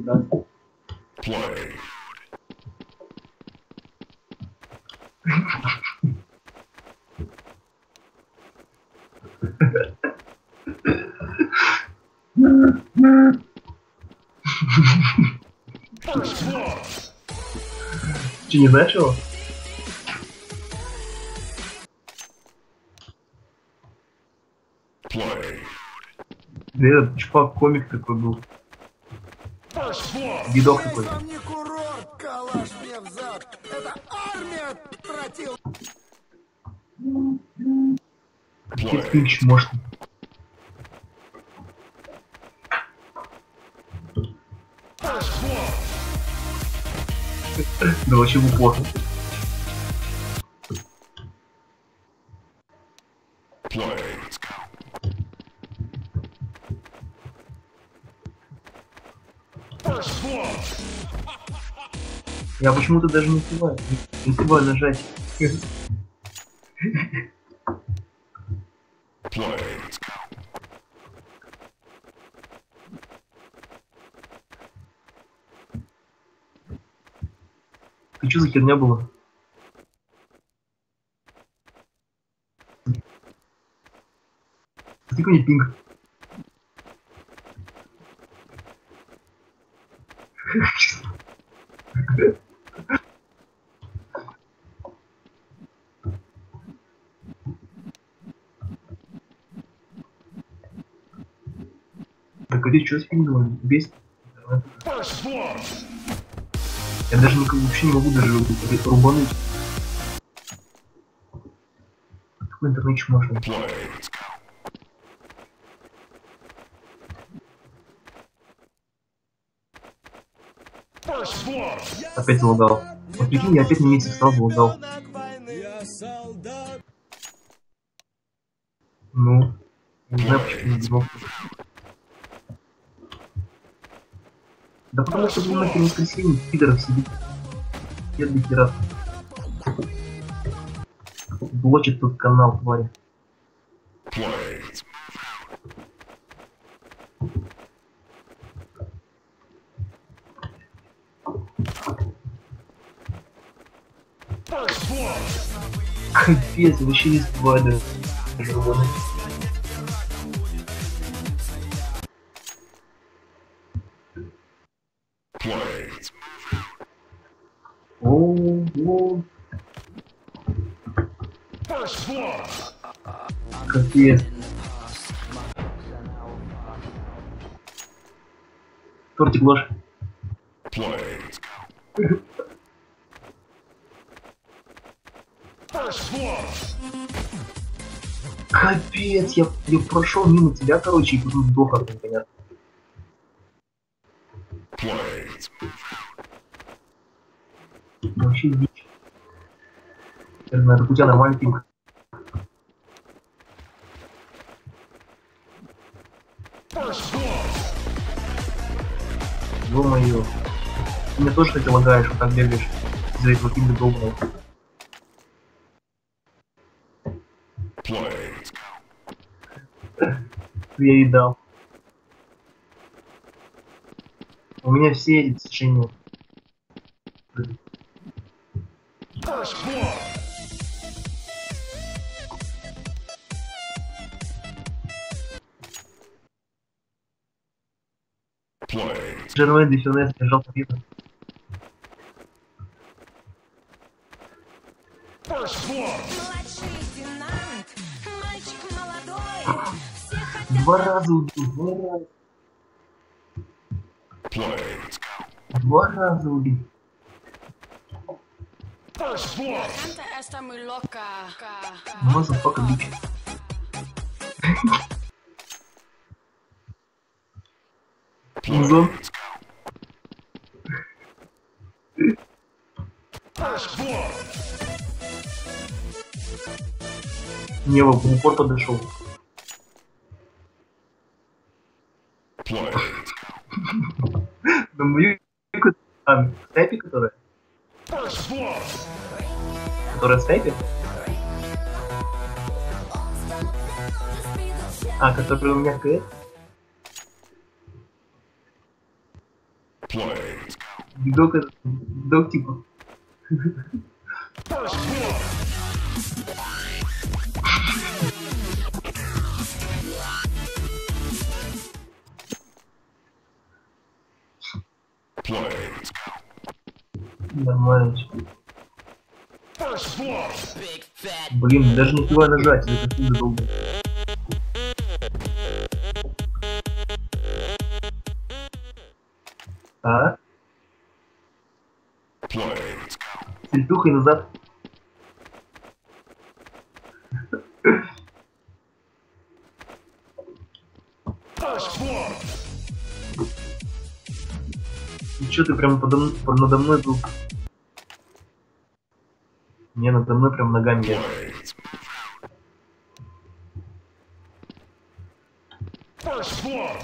Play. First blood. Че, не знаешь его? Play. Да этот чувак комик такой был. First blood. Дедок такой. Здесь вам не курорт, калаш мне в зад. Это армия против. Кит Пинч мощный. First blood. Да вообще в упор. Play. First blood. Я почему-то даже не успеваю. Не успеваю нажать. Play. Ты что за херня была? Сколько мне пинг? Так, а ты что с пингом? Без? First blood. Я даже вообще не могу даже рубануть. Какой интернет можно? Play. First blood. Опять залагал. Вот прикинь, я опять на месяц сразу залагал. Ну, не знаю почему не знал. Да потому что, блин, нахер воскресенье пидоров сидит. Бедный пират. Блочит тут канал, твари. Play. First blood. Капец, вообще не успеваю даже рубануть. Play. О, First blood. капец. Тортик ложь. Play. First blood. Капец, я прошел мимо тебя, короче, и потом сдох от непонятно. Play. Вообще дичь. Я не знаю, так у тебя нормальный пинг. First blood. Ё-моё. Ты мне тоже хоть лагаешь, вот так бегаешь. Из-за этого пинга долбаного. Play. Я и дал. У меня все эти достижения. First blood. Play. Джервей Дефинес держал победу. First blood. Младший лейтенант, мальчик молодой, все хотят... Два раза убил, два раза. Play. Два раза убил. First blood. Canta esta muy loca. Мазафака бич. Музон. First blood. Небо в упор подошел. Play. На мою снайпе, которая? First blood. Которая снайпе? А, которая у меня КС? Play. Док типа. First blood. Play. Нормально. First blood. Блин, даже не успеваю нажать, это как долго. А? Play. Сельтухой назад. First blood. И чё ты прям надо мной был? Не, надо мной прям ногами я. Play. First blood.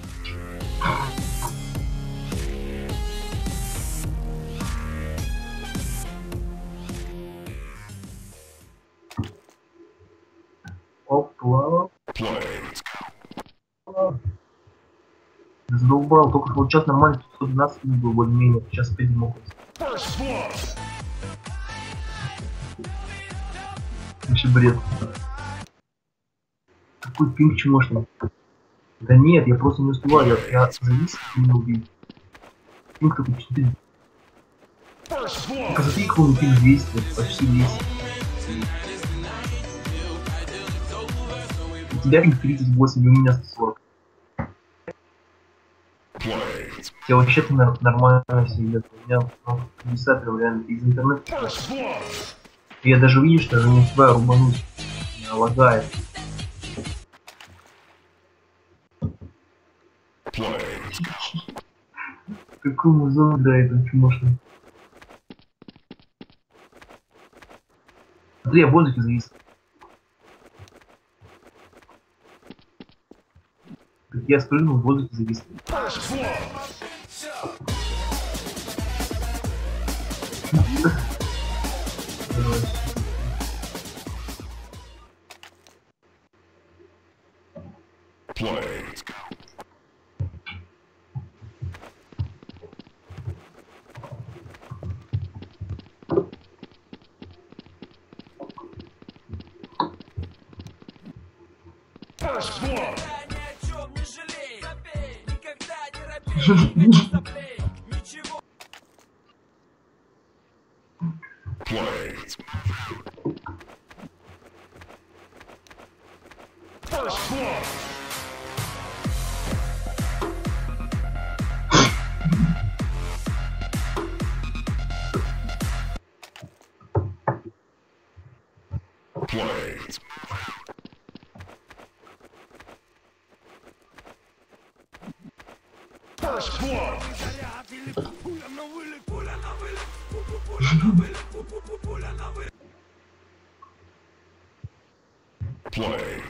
Опа. Play. Задолбал, только вот сейчас нормально 112 был более-менее, сейчас 5 мог. First blood. Вообще бред. Какой пинг чмошный. Да нет, я просто не успеваю, я завис и не убил. Пинг такой 4. First blood. Посмотри, какой у меня пинг 200, почти 200. У тебя пинг 38, у меня 140. Play. Я вообще-то нормально все идет. У меня 50 реально из интернета. First blood. Я даже вижу, что я не успеваю рубануть. Меня лагает. Play. Какой музон, да, это чмошный. Смотри, я в воздухе завис. Так я спрыгнул, в воздухе завис. First blood. Play. First blood. Play. First blood. Play. First blood. Play.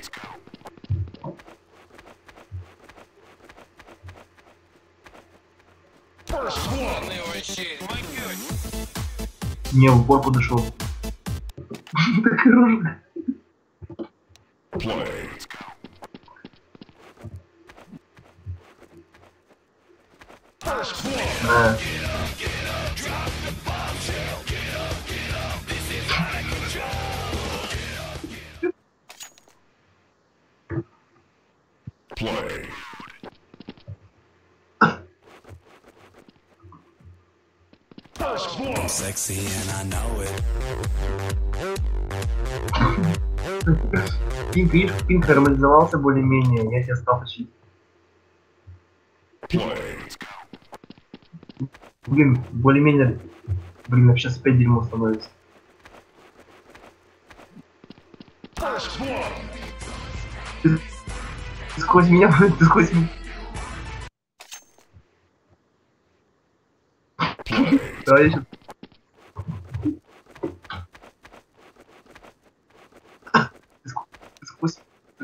First blood. Не, в упор подошел. Так рожа. Play. First blood. Play. First blood. Sexy and I know it. Пинг, видишь, пинг нормализовался более-менее, я тебя стал тащить. Play. Блин, более-менее... Блин, сейчас опять дерьмо становится. First blood. Ты сквозь меня, ты сквозь меня. Play. Давай еще. Ты сквозь...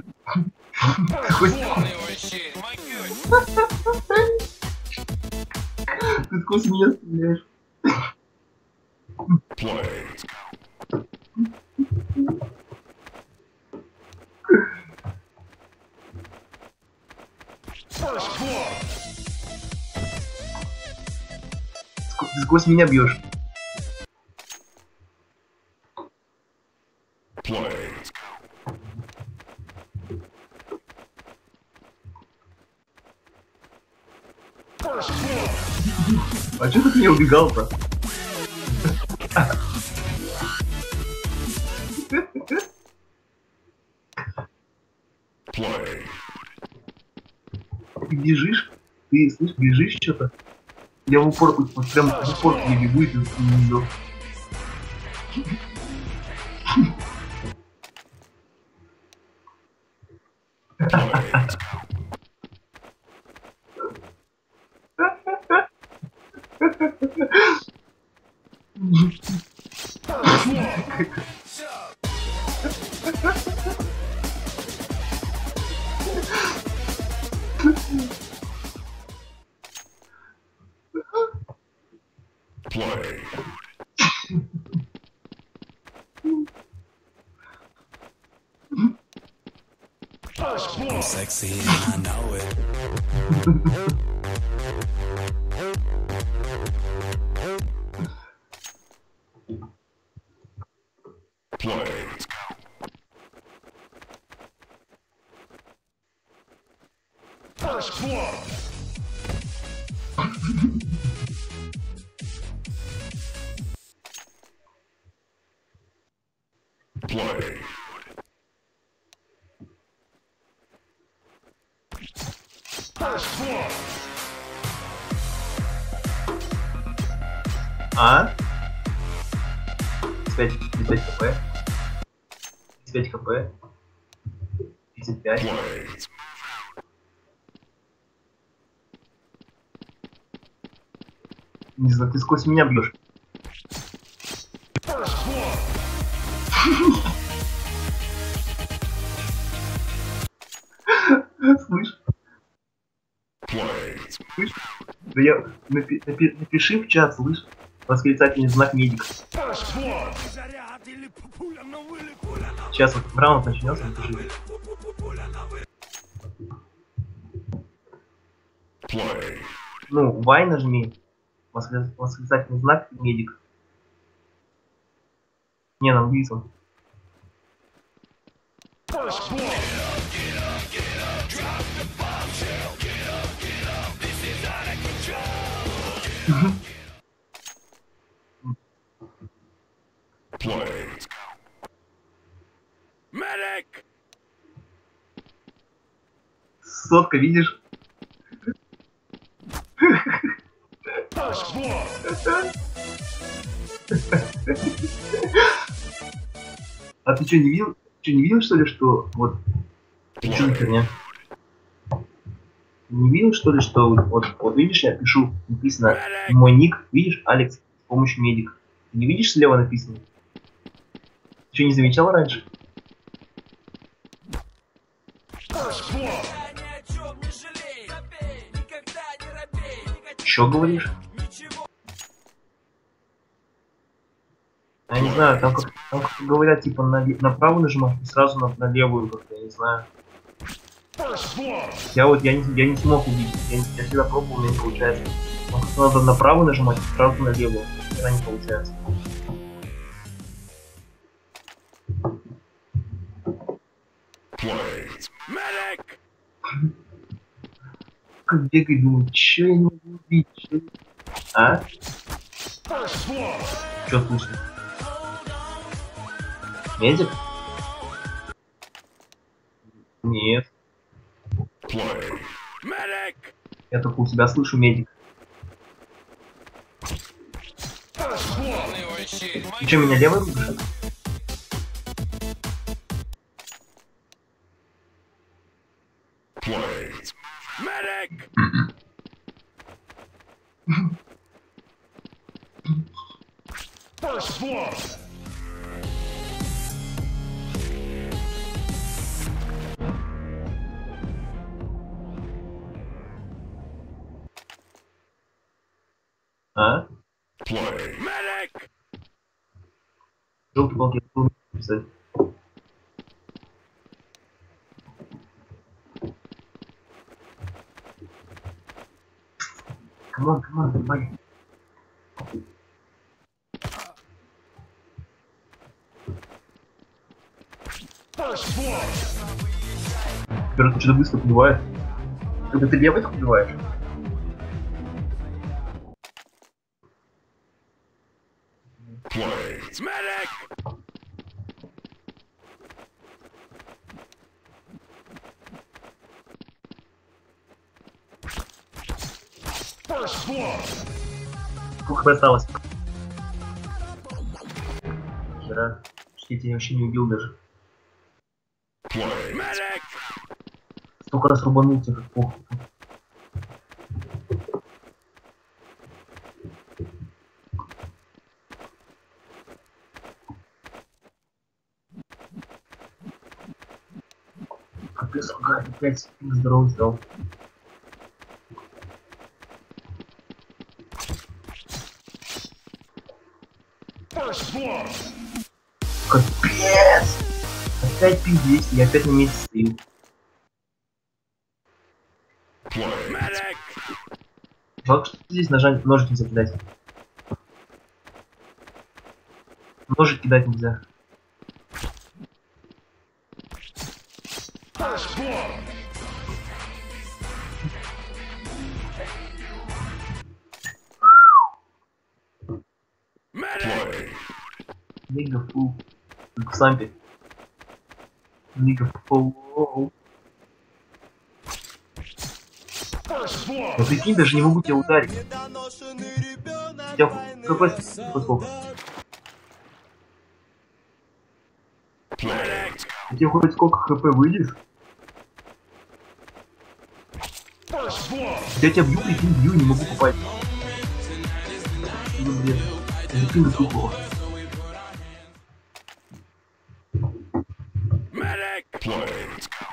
Ты сквозь меня стреляешь. Play. First blood. Ты сквозь меня бьешь. Play. First blood. А чё ты от меня убегал-то? Play. Ты бежишь? Ты, слышь, бежишь что-то? Я в упор, вот прям в упор к тебе бегу, и ты не идёшь. First blood. Play. First blood. Sexy and I know it. Play. First blood. Play. First blood. А? 35 хп. 35 хп. 35. Play. Не знаю, ты сквозь меня бьешь. First blood. Слышь? Play. Слышь? Да я... напиши в чат, слышь? Восклицательный знак медик. First blood. Заряд или пуля на вылет, пуля на Сейчас вот раунд начнется, напиши. Play. Ну, Y нажми. Восклицательный знак медик. Не, на английском. First blood. Play. Medic! Сотка, видишь? First blood. А ты что, не видел? Что, не видел, что ли, что вот... Что за херня? Не видел, что ли, что вот видишь, я пишу, написано мой ник, видишь, Алекс, с помощью медик. Ты не видишь, слева написано? Ты что, не замечал раньше? First blood. Что говоришь? Я не знаю, там как говорят, типа направо нажимать и сразу на левую, как-то, я не знаю. First blood. Я не смог увидеть, я всегда пробовал, у меня не получается. Там как-то надо направо нажимать и сразу на левую, тогда не получается. Play. Medic! Как бегать, думаю, чё я не могу убить, чё? А? First blood. Чё слышно? Медик? Нет, Play. Medic! я только у себя слышу медик. First blood. Ты чё, меня левой рубишь? Play. Medic! First blood. А? Play. Medic! Желтый я буду писать. Камон, давай. First blood. Теперь это что-то быстро убивает. Это ты левой убиваешь? Play. Medic. First blood. Сколько хп осталось? Хера. Я тебя вообще не убил даже. Play. Medic. Столько раз рубанул тебя, как похуй. Капец, лагает, опять здоровый стал. First blood. Капец! Опять пиздец, я опять на месте стою. Play. Medic. Жалко, что здесь ножик нельзя кидать. Ножик кидать нельзя. First blood. Medic. Play. Лига фул. Только сампи. Лига фул. First blood. Ну прикинь, даже не могу тебя ударить. У тебя КП сколько? Medic. У тебя хоть сколько хп выйдешь? First blood. Я тебя бью, прикинь, бью, не могу попасть. Ну бред. Закинь тупого. Medic. Play.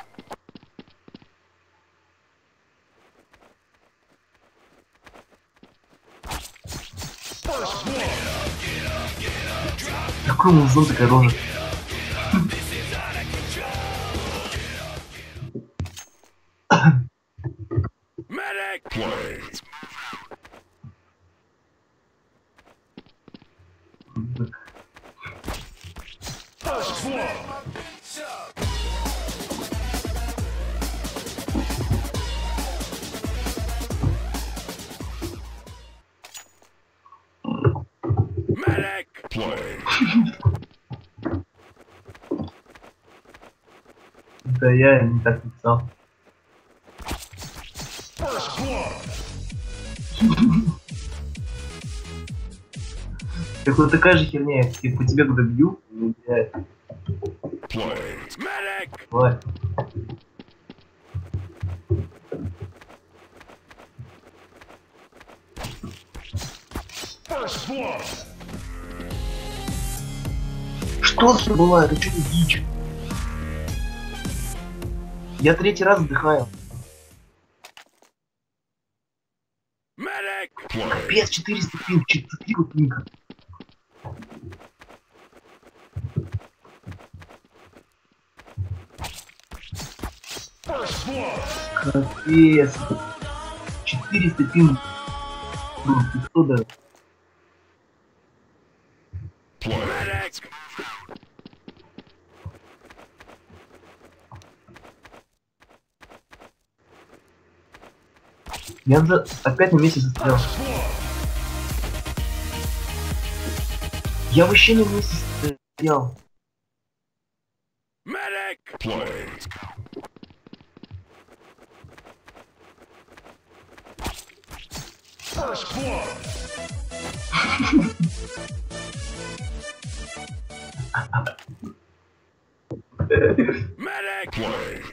First blood. Какой музон такая рожа? Medic. Play. First blood. Medic. Play. Да я не так написал. First blood. Так вот такая же херня, я по тебе когда бью, не убивает. Play. Medic. Давай. First blood. Что за была? Это что за дичь? Я третий раз вдыхаю. Medic. Play. Капец, 400 пинг, 4 пинга. First blood. Капец. 400 пинг. Ну, ты кто даже? Play. Medic. Я за... опять на месте застрял. First blood. Я вообще не на месте стоял. Medic. Play. First blood. Medic. Play.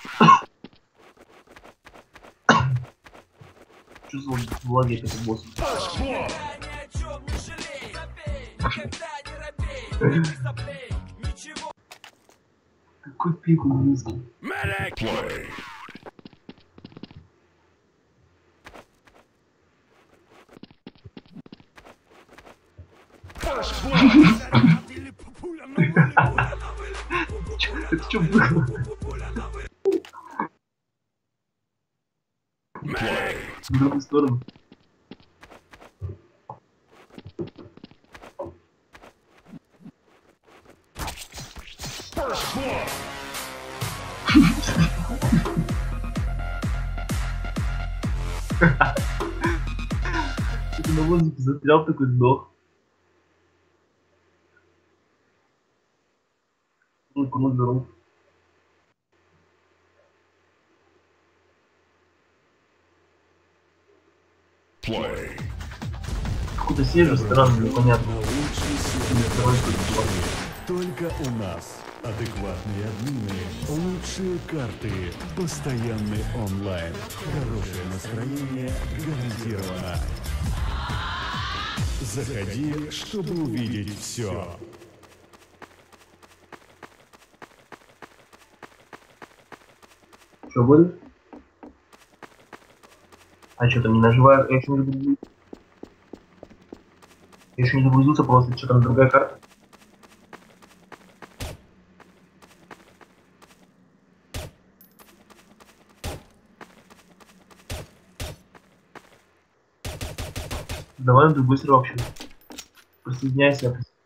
Чувствовал влаги от этого босса. First blood. Какой пик он низкий. Medic. Play. First blood. Это что было? Medic. В другую сторону. First blood. Ты на воздухе застрял, такой сдох. Кнут беру. Play. Какой-то свежий, странный, непонятный. На лучший Второй сервер тут. только у нас. Адекватные админы, лучшие карты, постоянный онлайн, хорошее настроение гарантировано. Заходи, чтобы увидеть все. Что будет? А что там не наживаю? Я еще не загрузился. Я еще не загрузился просто. Что там другая карта? Давай на другой сервер вообще. Присоединяйся.